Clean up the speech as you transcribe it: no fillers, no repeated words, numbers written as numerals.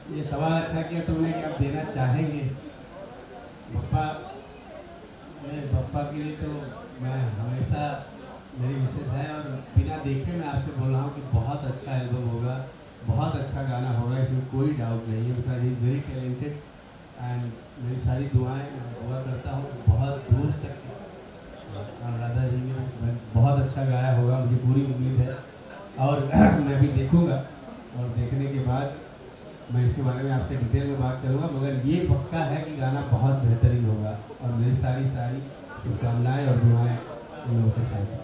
ये सवाल अच्छा किया तुमने कि आप देना चाहेंगे। पप्पा, मेरे पप्पा के लिए तो मैं हमेशा, मेरी मिसेस है और बिना देखे मैं आपसे बोल रहा हूँ कि बहुत अच्छा एल्बम होगा, बहुत अच्छा गाना होगा, इसमें कोई डाउट नहीं है। Because he is very talented and मेरी सारी दुआएं मैं दुआ करता हूँ कि बहुत दूर तक राधा जी ने बहुत अच्छा गाया होगा, मुझे पूरी उम्मीद है। और मैं भी देखूँगा और देखने के बाद मैं इसके बारे में आपसे डिटेल में बात करूँगा, मगर ये पक्का है कि गाना बहुत बेहतरीन होगा और मेरी सारी शुभकामनाएँ और दुआएं उन लोगों के साथ।